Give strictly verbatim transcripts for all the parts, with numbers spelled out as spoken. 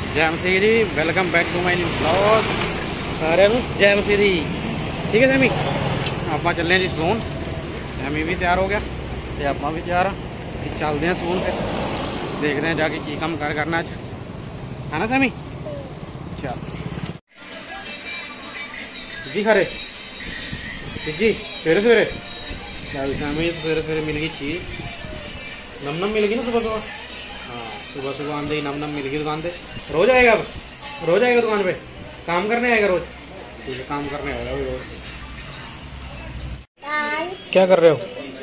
जय मसीह जी, welcome back to my new blog. सारे जय मसीह जी। ठीक है सैमी, आप चले जी सलून। सैमी भी तैयार हो गया तो आप भी तैयार हाँ। चलते हैं सलून, फिर देखते हैं जाके की काम कर करना अज, है ना सैमी। चल जी खरे जी सवेरे सवेरे सैमी सवेरे सवेरे मिल गई चीज़, नम नम मिल गई ना सुबह सुबह। हाँ सुबह सुबह आंदे ही नम नम मिल गई दुकान पे। रोज आएगा अब, रोज आएगा दुकान पे, काम करने आएगा रोज। ठीक है, काम करने आएगा भी रोज। क्या कर रहे हो?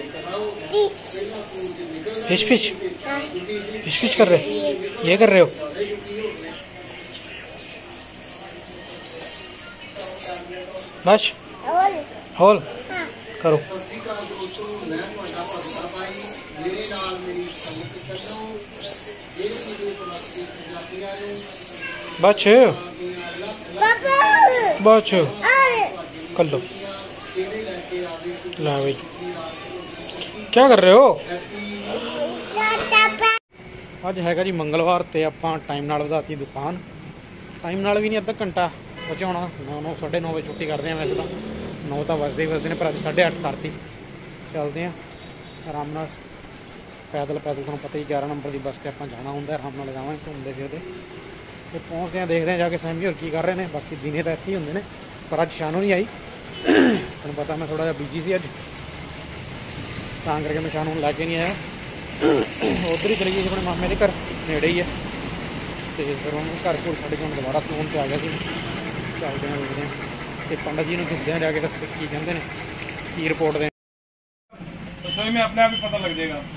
फिश फिश फिश फिश कर रहे, ये कर रहे हो? बस होल करो। बच बच कर लो। ला भाई क्या कर रहे हो? अज है जी मंगलवार ते आपां टाइम नाल वधाती दुकान। टाइम नाल भी नहीं, अद्धा घंटा बचा होना। नौ नौ साढ़े नौ बजे छुट्टी करते हैं। वैसे तो नौ तो वजदे ही वजदे ने, पर अज साढ़े अठ करती। चलते हैं आराम नाल पैदल पैदल। तुहानूं पता ही ग्यारह नंबर की बस से आपां जाना होंदा। आराम नाल जावांगे घूमते फिरते ते पहुँचते हैं, देखते हैं जाके सैमी होर की कर रहे हैं। बाकी दिने तो इत्थे ही होंदे ने, पर अज शानू नहीं आई। तुहानूं पता मैं थोड़ा जिहा बिजी सी अज, तां करके मैं शानू लैके नहीं आया। उधर ही चली गई अपने मामे के घर, नेड़े ही है। तो फिर उन्होंने घर घुर छड्ड के हम दोबारा सलून पर आ गया ਸੀ। चलते हैं देखते हैं तो पंडित जी ने दिखते हैं जाके रस्ते की कहते हैं, की रिपोर्ट दें। तो सही में अपने आप ही पता लग जाएगा।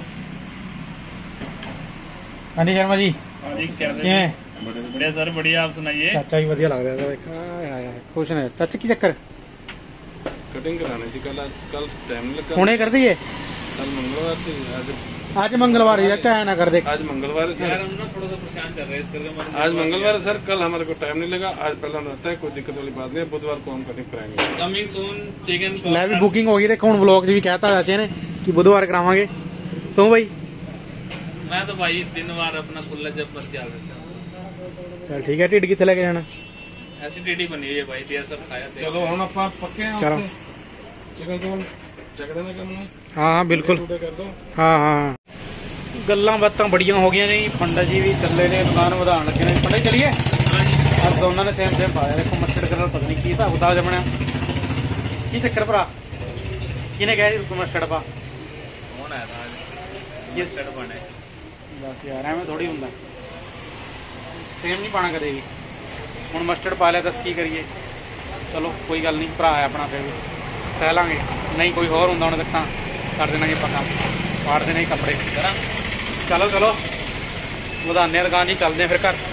हाँ जी शर्मा जी, बढ़िया सर, बढ़िया। आप सुनाइए। चाचा भी वधिया लग रहा था, खुश ने। चाचा की चक्कर? कटिंग कराने से कल कल टाइम लगा। हुणे कर दिए? कल मंगलवार से आज आज मंगलवार है चाचा, है ना कर दे। आज मंगलवार है यार, हम ना थोड़ा सा परेशान चल रहे हैं इस करके। आज मंगलवार है सर, कल हमारे को टाइम नहीं लगा। आज पहला रहता है, कोई दिक्कत वाली बात नहीं है। बुधवार को हम कटिंग कराएंगे। Coming soon chicken. मैं भी बुकिंग होगी। देखो हुण व्लॉग च भी कहता चाचे ने कि बुधवार करावांगे। तू भाई? मैं तो भाई दिन बार अपना खुला जब बस चल रहा। चल ठीक है। ढिड किथे लेके जाना? ऐसी टेढ़ी बनी हुई है भाई, तेरा सब खाया। चलो हम आप पक्के हैं। चलो चिकन चोल चक देना करना। हाँ हाँ बिल्कुल कर दो। हाँ हाँ गल्लां बातां बड़ियां हो गई ने। पंडित जी भी चले ने, दुकान वधाण लगे ने। पंडित चलिए। अब दोनों ने सेम सेम पाया। देखो मस्टर्ड कलर पता नहीं की हिसाब किताब बनया। की चक्कर भरा? किने कहा जी मस्टर्ड पा? कौन आया था आज? मस्टर्ड पाने बस यार एवं थोड़ी हुंदा, सेम नहीं पाना कदे भी। हुण मस्टर्ड पा लिया दस की करिए। चलो कोई गल नहीं, भरा है अपना, फिर भी सह लांगे। नहीं कोई होर हुंदा उन्हें देखा कर देना जी पक्का, फाड़ देने कपड़े। चलो चलो वधाने दुकान जी, चलते हैं फिर घर।